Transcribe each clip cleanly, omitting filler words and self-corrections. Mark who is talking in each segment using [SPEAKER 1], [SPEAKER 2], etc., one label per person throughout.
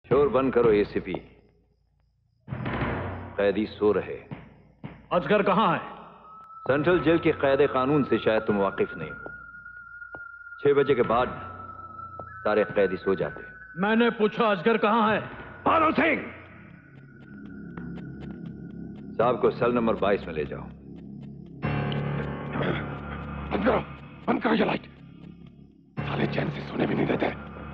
[SPEAKER 1] शोर बंद करो एसीपी। कैदी सो रहे।
[SPEAKER 2] अजगर कहां है?
[SPEAKER 1] सेंट्रल जेल के कायदे कानून से शायद तुम वाकिफ नहीं हो। 6 बजे के बाद सारे कैदी सो जाते।
[SPEAKER 2] मैंने पूछा अजगर कहां है?
[SPEAKER 3] पालो सिंह
[SPEAKER 1] साहब को सेल नंबर 22 में ले जाओ।
[SPEAKER 3] बंद करो ये लाइट। साले चैन से सोने भी नहीं देते।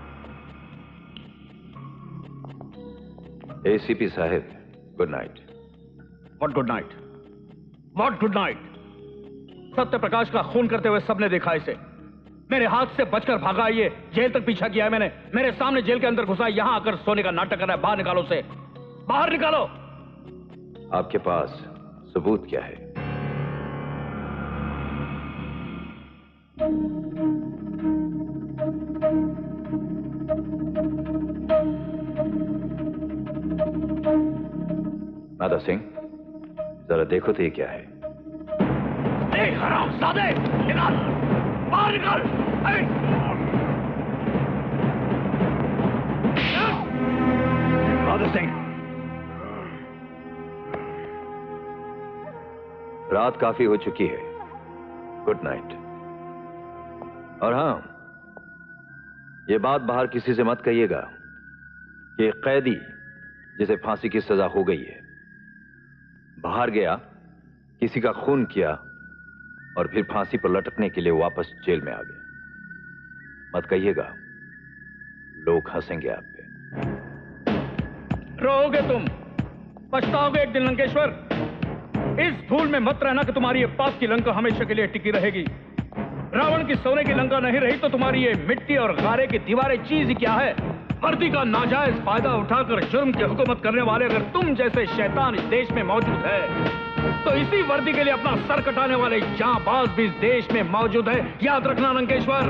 [SPEAKER 1] एसीपी साहब, good night.
[SPEAKER 2] What good night? What good night? Satya Prakash का खून करते हुए सबने देखा इसे। मेरे हाथ से बचकर भागा। ये जेल तक पीछा किया है मैंने। मेरे सामने जेल के अंदर घुसा, यहां आकर सोने का नाटक कर रहा है। बाहर निकालो उसे, बाहर निकालो।
[SPEAKER 1] आपके पास सबूत क्या है? माधव सिंह, जरा देखो तो ये क्या है?
[SPEAKER 3] हरामजादे, निकाल, बाहर निकाल।
[SPEAKER 1] माधव सिंह, रात काफी हो चुकी है। Good night. और हां, ये बात बाहर किसी से मत कहिएगा कि एक कैदी जिसे फांसी की सजा हो गई है बाहर गया, किसी का खून किया और फिर फांसी पर लटकने के लिए वापस जेल में आ गया। मत कहिएगा, लोग हंसेंगे आप पे।
[SPEAKER 2] रोओगे तुम, पछताओगे एक दिन लंकेश्वर। इस भूल में मत रहना कि तुम्हारी ये पाप की लंका हमेशा के लिए टिकी रहेगी। रावण की सोने की लंका नहीं रही तो तुम्हारी ये मिट्टी और गारे की दीवारें चीज ही क्या है? वर्दी का नाजायज फायदा उठाकर जुर्म की हुकूमत करने वाले अगर तुम जैसे शैतान इस देश में मौजूद है तो इसी वर्दी के लिए अपना सर कटाने वाले जांबाज भी इस देश में मौजूद है। याद रखना लंकेश्वर।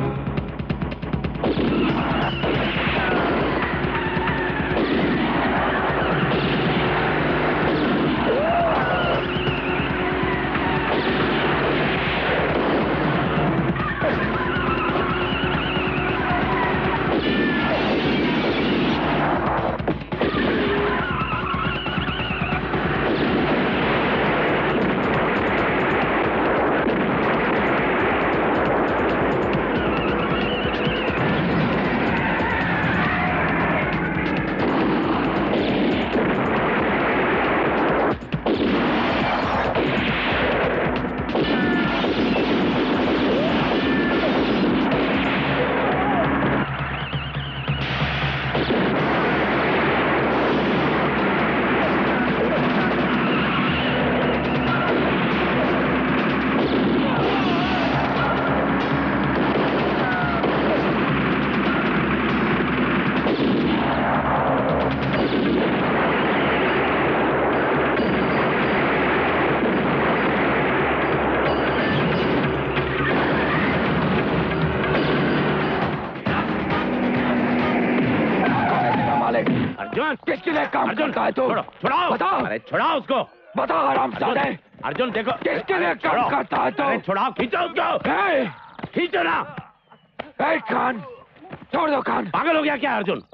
[SPEAKER 3] किसके लिए काम करता है तू?
[SPEAKER 4] छुड़ाओ,
[SPEAKER 3] बता।
[SPEAKER 4] अरे छुड़ाओ उसको।
[SPEAKER 3] बता हरामजादे।
[SPEAKER 4] अर्जुन देखो,
[SPEAKER 3] किसके लिए काम करता है तू?
[SPEAKER 4] अरे छुड़ाओ, खींचो उसको, खींचो ना।
[SPEAKER 3] कान छोड़ दो, कान।
[SPEAKER 4] पागल हो गया क्या अर्जुन?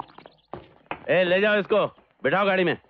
[SPEAKER 4] ले जाओ इसको, बिठाओ गाड़ी में।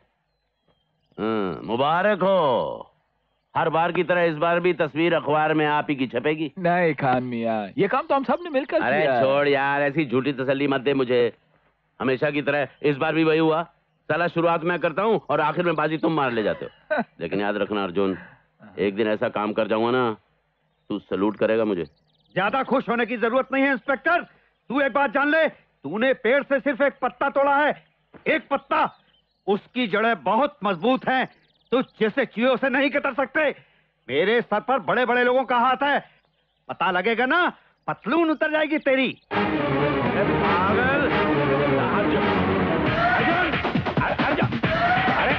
[SPEAKER 4] मुबारक हो। हर बार की तरह इस बार भी तस्वीर अखबार में आप ही की छपेगी।
[SPEAKER 5] नहीं खान मियां, ये काम तो हम सब ने मिलकर किया।
[SPEAKER 4] अरे छोड़ यार, ऐसी झूठी तसल्ली मत दे मुझे। हमेशा की तरह इस बार भी वही हुआ। साला शुरुआत मैं करता हूँ और आखिर में बाजी तुम मार ले जाते हो। लेकिन याद रखना अर्जुन, एक दिन ऐसा काम कर जाऊंगा ना, तू सलूट करेगा मुझे।
[SPEAKER 6] ज्यादा खुश होने की जरूरत नहीं है इंस्पेक्टर। तू एक बात जान ले, तूने पेड़ से सिर्फ एक पत्ता तोड़ा है। एक पत्ता, उसकी जड़ें बहुत मजबूत हैं। तू जैसे चूहे से नहीं कतर सकते। मेरे सर पर बड़े बड़े लोगों का हाथ है। पता लगेगा ना, पतलून उतर जाएगी तेरी। पागल अर्जुन, अरे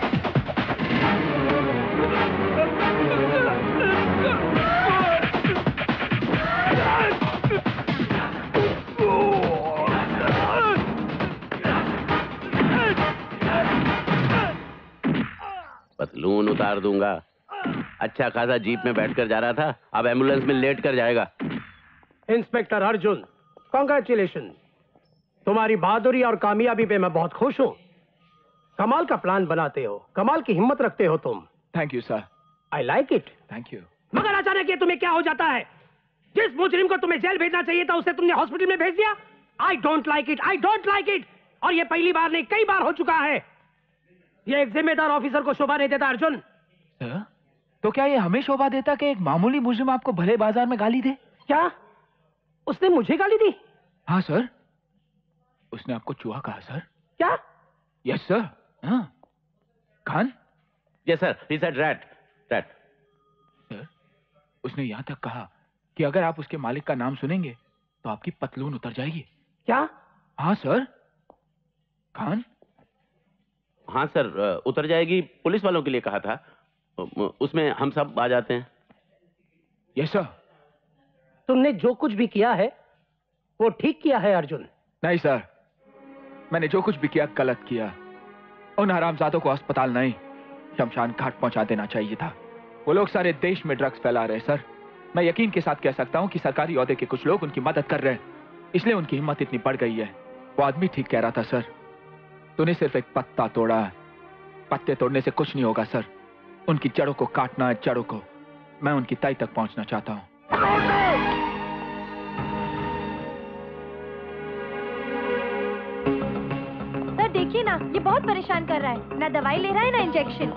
[SPEAKER 4] पतलून उतार दूंगा। अच्छा खासा जीप में बैठकर जा रहा था, अब एम्बुलेंस में लेट कर जाएगा।
[SPEAKER 7] Inspector Arjun, congratulation. तुम्हारी बहादुरी और कामयाबी पे मैं बहुत खुश हूँ। कमाल का प्लान बनाते हो, कमाल की हिम्मत रखते हो तुम।
[SPEAKER 5] Thank you sir.
[SPEAKER 7] I like it.
[SPEAKER 5] Thank you.
[SPEAKER 7] मगर अचानक ये तुम्हें क्या हो जाता है? जिस मुजरिम को तुम्हें जेल भेजना चाहिए था उसे तुमने हॉस्पिटल में भेज दिया। I don't like it, I don't like it. और ये पहली बार नहीं, कई बार हो चुका है। ये एक जिम्मेदार ऑफिसर को शोभा नहीं देता अर्जुन।
[SPEAKER 5] सर, तो क्या ये हमें शोभा देता कि एक मामूली मुजरिम आपको भले बाजार में गाली दे?
[SPEAKER 7] क्या उसने मुझे गाली दी?
[SPEAKER 5] हाँ सर, उसने आपको चूहा कहा सर।
[SPEAKER 7] क्या?
[SPEAKER 5] Yes sir. हाँ Khan.
[SPEAKER 4] Yes sir, he said rat. Rat
[SPEAKER 5] sir, उसने यहां तक कहा कि अगर आप उसके मालिक का नाम सुनेंगे तो आपकी पतलून उतर जाएगी।
[SPEAKER 7] क्या?
[SPEAKER 5] हाँ सर। खान।
[SPEAKER 4] हाँ सर, उतर जाएगी पुलिस वालों के लिए कहा था, उसमें हम सब आ जाते हैं।
[SPEAKER 5] Yes sir.
[SPEAKER 7] तुमने जो कुछ भी किया है वो ठीक किया है अर्जुन।
[SPEAKER 5] नहीं सर, मैंने जो कुछ भी किया गलत किया। उन हरामजादों को अस्पताल नहीं, शमशान घाट पहुंचा देना चाहिए था। वो लोग सारे देश में ड्रग्स फैला रहे सर। मैं यकीन के साथ कह सकता हूं कि सरकारी ओहदे के कुछ लोग उनकी मदद कर रहे हैं, इसलिए उनकी हिम्मत इतनी बढ़ गई है। वो आदमी ठीक कह रहा था सर, तूने सिर्फ एक पत्ता तोड़ा है। पत्ते तोड़ने से कुछ नहीं होगा सर, उनकी जड़ों को काटना है, जड़ों को। मैं उनकी तय तक पहुंचना चाहता हूं।
[SPEAKER 8] सर देखिए ना, ये बहुत परेशान कर रहा है। ना दवाई ले रहा है ना इंजेक्शन।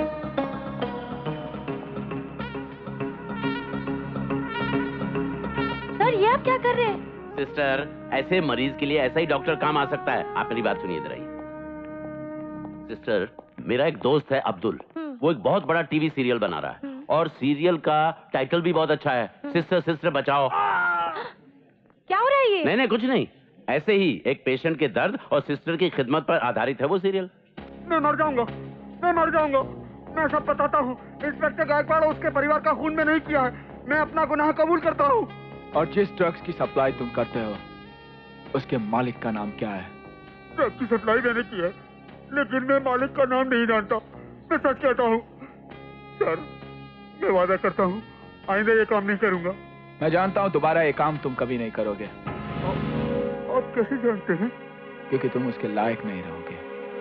[SPEAKER 8] सर ये आप क्या कर रहे हैं?
[SPEAKER 4] सिस्टर, ऐसे मरीज के लिए ऐसा ही डॉक्टर काम आ सकता है। आप मेरी बात सुनिए इधर आइए। सिस्टर, मेरा एक दोस्त है अब्दुल, वो एक बहुत बड़ा टीवी सीरियल बना रहा है और सीरियल का टाइटल भी बहुत अच्छा है, सिस्टर सिस्टर बचाओ।
[SPEAKER 8] क्या हो रहा है ये?
[SPEAKER 4] नहीं नहीं कुछ नहीं, ऐसे ही एक पेशेंट के दर्द और सिस्टर की खिदमत पर आधारित है वो सीरियल।
[SPEAKER 6] मैं मर जाऊंगा, मैं मर जाऊंगा। मैं सब बताता हूँ। इंस्पेक्टर गायकवाड़ उसके परिवार का खून में नहीं किया है। मैं अपना गुनाह कबूल करता हूँ।
[SPEAKER 5] और जिस ड्रग्स की सप्लाई तुम करते हो उसके मालिक का नाम क्या है?
[SPEAKER 6] ड्रग की सप्लाई मैंने की है, लेकिन मैं मालिक का नाम नहीं जानता। मैं सच कहता हूँ सर, मैं वादा करता हूँ आइंदा ये काम नहीं करूंगा।
[SPEAKER 5] मैं जानता हूँ दोबारा ये काम तुम कभी नहीं करोगे।
[SPEAKER 6] आप कैसे जानते हैं?
[SPEAKER 5] क्योंकि तुम उसके लायक नहीं रहोगे।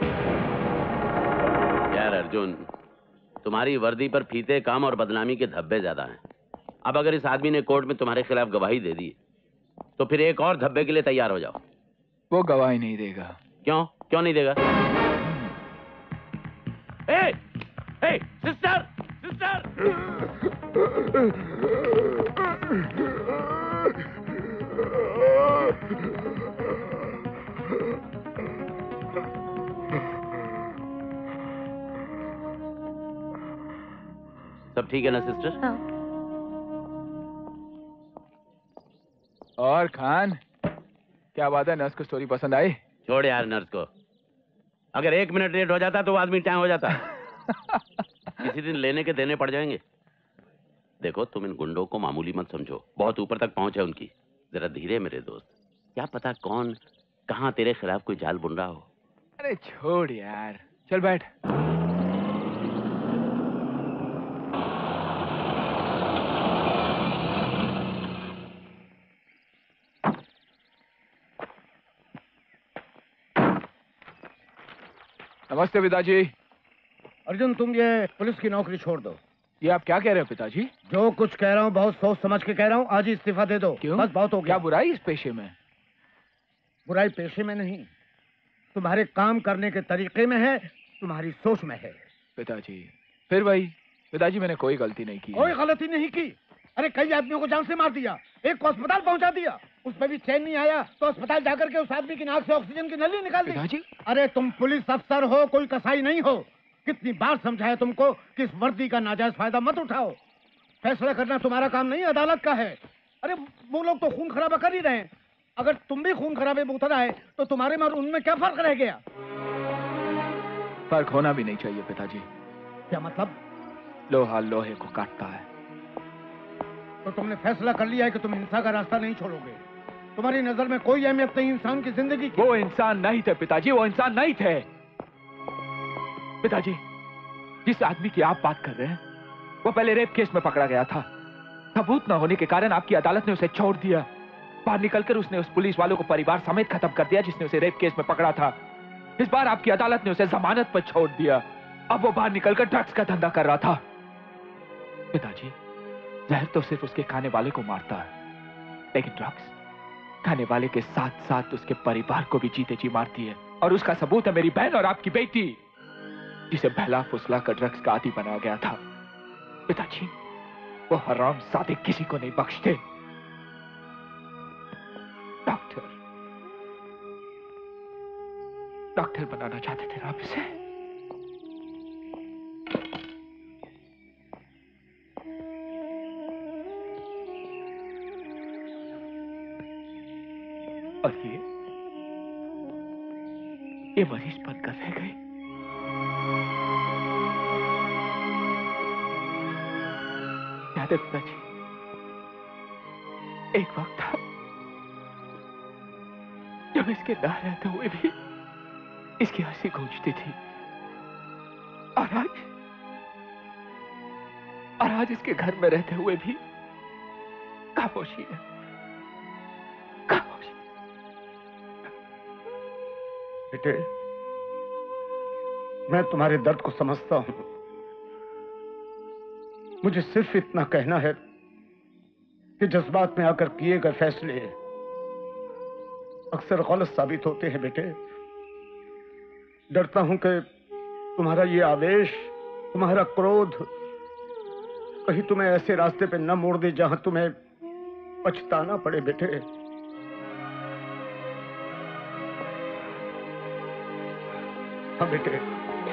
[SPEAKER 4] यार अर्जुन, तुम्हारी वर्दी पर फीते काम और बदनामी के धब्बे ज्यादा हैं। अब अगर इस आदमी ने कोर्ट में तुम्हारे खिलाफ गवाही दे दी तो फिर एक और धब्बे के लिए तैयार हो जाओ।
[SPEAKER 5] वो गवाही नहीं देगा।
[SPEAKER 4] क्यों? क्यों नहीं देगा? ए, ए, सिस्टर, सिस्टर! सब ठीक है ना सिस्टर?
[SPEAKER 8] हाँ।
[SPEAKER 5] और खान, क्या बात है, नर्स को स्टोरी पसंद आई?
[SPEAKER 4] छोड़ यार नर्स को, अगर 1 मिनट लेट हो जाता तो वो आदमी टाइम हो जाता। किसी दिन लेने के देने पड़ जाएंगे। देखो तुम इन गुंडों को मामूली मत समझो, बहुत ऊपर तक पहुंच है उनकी। जरा धीरे मेरे दोस्त, क्या पता कौन कहां तेरे खिलाफ कोई जाल बुन रहा हो।
[SPEAKER 5] अरे छोड़ यार, चल बैठ। नमस्ते पिताजी।
[SPEAKER 9] अर्जुन, तुम ये पुलिस की नौकरी छोड़ दो।
[SPEAKER 5] ये आप क्या कह रहे हो पिताजी?
[SPEAKER 9] जो कुछ कह रहा हूँ बहुत सोच समझ के कह रहा हूँ। आज ही इस्तीफा दे दो।
[SPEAKER 5] क्यों?
[SPEAKER 9] बस बहुत हो गया।
[SPEAKER 5] क्या बुराई इस पेशे में?
[SPEAKER 9] बुराई पेशे में नहीं, तुम्हारे काम करने के तरीके में है, तुम्हारी सोच में है।
[SPEAKER 5] पिताजी फिर वही। पिताजी मैंने कोई गलती नहीं की।
[SPEAKER 9] कोई गलती नहीं की? अरे कई आदमियों को जान से मार दिया, एक को अस्पताल पहुंचा दिया, उसमें भी चैन नहीं आया तो अस्पताल जाकर के उस आदमी की नाक से ऑक्सीजन की नली निकाल दी।
[SPEAKER 5] पिताजी,
[SPEAKER 9] अरे तुम पुलिस अफसर हो, कोई कसाई नहीं हो। कितनी बार समझाया तुमको कि इस वर्दी का नाजायज फायदा मत उठाओ। फैसला करना तुम्हारा काम नहीं, अदालत का है। अरे वो लोग तो खून खराबा कर ही रहे हैं। अगर तुम भी खून खराबे में उतर आए तो तुम्हारे में और उनमें क्या फर्क रह गया?
[SPEAKER 5] फर्क होना भी नहीं चाहिए पिताजी।
[SPEAKER 9] क्या मतलब?
[SPEAKER 5] लोहा लोहे को काटता है।
[SPEAKER 9] तो तुमने फैसला कर लिया है कि तुम हिंसा का रास्ता नहीं छोड़ोगे। तुम्हारी नजर में कोई अहमियत नहीं इंसान की जिंदगी की।
[SPEAKER 5] वो इंसान नहीं थे पिताजी, वो इंसान नहीं थे। पिताजी, जिस आदमी की आप बात कर रहे हैं वो पहले रेप केस में पकड़ा गया था। सबूत न होने के कारण आपकी अदालत ने उसे छोड़ दिया। बाहर निकलकर उसने उस पुलिस वालों को परिवार समेत खत्म कर दिया जिसने उसे रेप केस में पकड़ा था। इस बार आपकी अदालत ने उसे जमानत पर छोड़ दिया। अब वो बाहर निकलकर ड्रग्स का धंधा कर रहा था। पिताजी, जहर तो सिर्फ उसके खाने वाले को मारता है, लेकिन ड्रग्स खाने वाले के साथ साथ उसके परिवार को भी जीते जी मारती है। और उसका सबूत है मेरी बहन और आपकी बेटी, जिसे बहला फुसला कर ड्रग्स का आदी बनाया गया था। पिताजी, वो हराम सादे किसी को नहीं बख्शते। डॉक्टर बनाना चाहते थे आप इसे। और ये मरीज बनकर रह गए। याद है पिताजी, एक वक्त था जब इसके ना रहते हुए भी इसकी हंसी गूंजती थी, और आज इसके घर में रहते हुए भी खामोशी है, खामोशी।
[SPEAKER 9] बेटे, मैं तुम्हारे दर्द को समझता हूं। मुझे सिर्फ इतना कहना है कि जज्बात में आकर किए गए फैसले अक्सर गलत साबित होते हैं। बेटे, डरता हूं कि तुम्हारा ये आवेश, तुम्हारा क्रोध कहीं तुम्हें ऐसे रास्ते पे न मोड़ दे जहां तुम्हें पछताना पड़े। बेटे, हाँ बेटे,